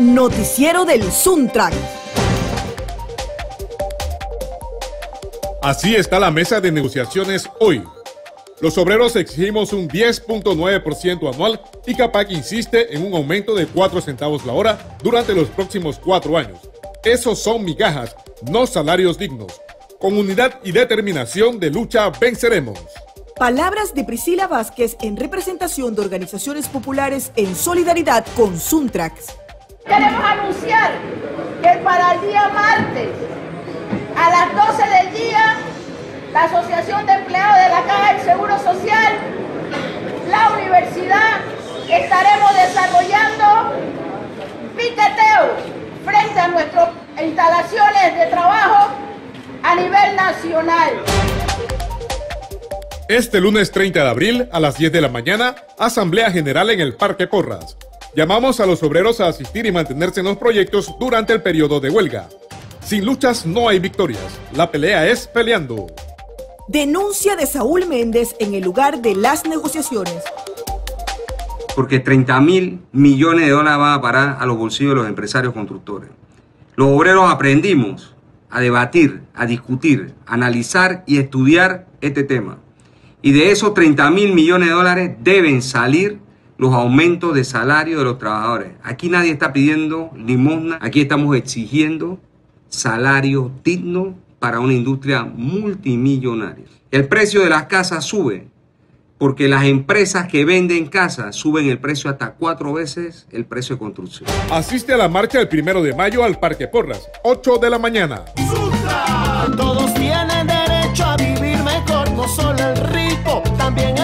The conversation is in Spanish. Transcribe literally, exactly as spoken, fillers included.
Noticiero del Suntrack. Así está la mesa de negociaciones hoy. Los obreros exigimos un diez punto nueve por ciento anual y CAPAC insiste en un aumento de cuatro centavos la hora durante los próximos cuatro años. Esos son migajas, no salarios dignos. Con unidad y determinación de lucha venceremos. Palabras de Priscila Vázquez en representación de organizaciones populares en solidaridad con Suntrax. Queremos anunciar que para el día martes a las doce del día, la Asociación de Empleados de la Caja del Seguro Social, la universidad, estaremos desarrollando piqueteos frente a nuestras instalaciones de trabajo a nivel nacional. Este lunes treinta de abril a las diez de la mañana, Asamblea General en el Parque Porras. Llamamos a los obreros a asistir y mantenerse en los proyectos durante el periodo de huelga. Sin luchas no hay victorias. La pelea es peleando. Denuncia de Saúl Méndez en el lugar de las negociaciones. Porque treinta mil millones de dólares van a parar a los bolsillos de los empresarios constructores. Los obreros aprendimos a debatir, a discutir, a analizar y estudiar este tema. Y de esos treinta mil millones de dólares deben salir los aumentos de salario de los trabajadores. Aquí nadie está pidiendo limosna, aquí estamos exigiendo salario digno para una industria multimillonaria. El precio de las casas sube porque las empresas que venden casas suben el precio hasta cuatro veces el precio de construcción. Asiste a la marcha el primero de mayo al Parque Porras, ocho de la mañana. Todos tienen derecho a vivir mejor, no solo el rico, también el